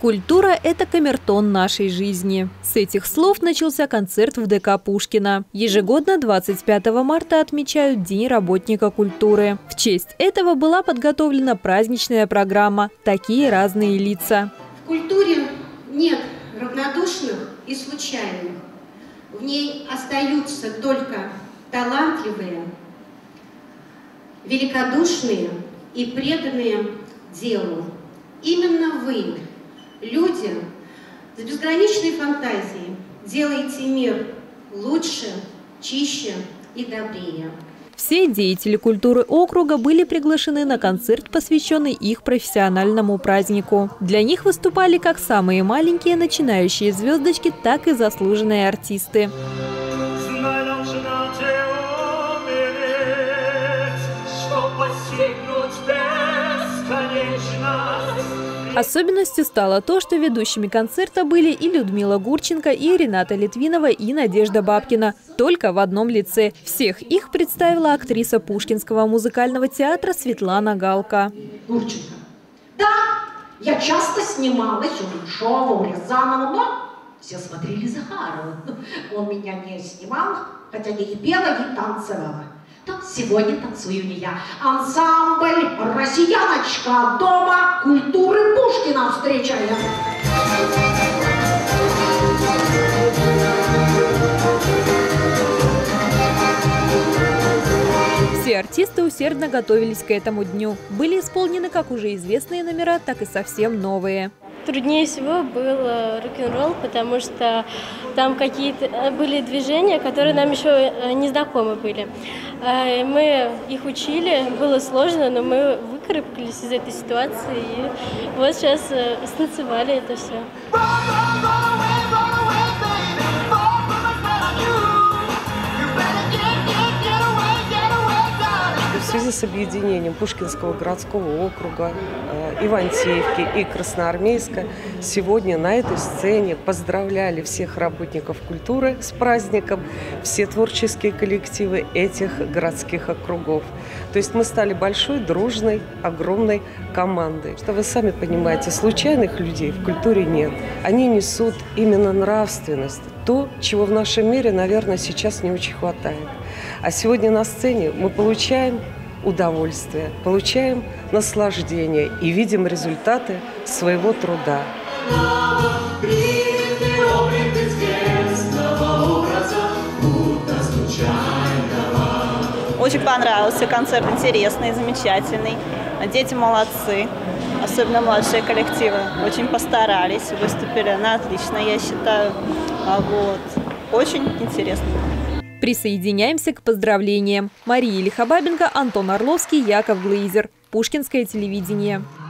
Культура – это камертон нашей жизни. С этих слов начался концерт в ДК Пушкина. Ежегодно 25 марта отмечают День работника культуры. В честь этого была подготовлена праздничная программа «Такие разные лица». В культуре нет равнодушных и случайных. В ней остаются только талантливые, великодушные и преданные делу. Именно вы, люди с безграничной фантазией, делаете мир лучше, чище и добрее. Все деятели культуры округа были приглашены на концерт, посвященный их профессиональному празднику. Для них выступали как самые маленькие начинающие звездочки, так и заслуженные артисты. Особенностью стало то, что ведущими концерта были и Людмила Гурченко, и Рената Литвинова, и Надежда Бабкина. Только в одном лице. Всех их представила актриса Пушкинского музыкального театра Светлана Галка. Гурченко. Да, я часто снималась у Меньшова, у Рязанова, но все смотрели Захарова. Он меня не снимал, хотя я и пела, и танцевала. То сегодня танцую не я. Ансамбль «Россияночка» Дома культуры Пушкина встречаем. Все артисты усердно готовились к этому дню. Были исполнены как уже известные номера, так и совсем новые. Труднее всего был рок-н-ролл, потому что там какие-то были движения, которые нам еще не знакомы были. Мы их учили, было сложно, но мы выкарабкались из этой ситуации и вот сейчас станцевали это все. В связи с объединением Пушкинского городского округа, Ивантеевки и Красноармейска сегодня на этой сцене поздравляли всех работников культуры с праздником, все творческие коллективы этих городских округов. То есть мы стали большой, дружной, огромной командой. Что вы сами понимаете, случайных людей в культуре нет. Они несут именно нравственность, то, чего в нашем мире, наверное, сейчас не очень хватает. А сегодня на сцене мы получаем удовольствие, получаем наслаждение и видим результаты своего труда. Очень понравился концерт, интересный, замечательный. Дети молодцы, особенно младшие коллективы. Очень постарались, выступили на отлично, я считаю. Очень интересно. Присоединяемся к поздравлениям. Мария Лихобабенко, Антон Орловский, Яков Глейзер. Пушкинское телевидение.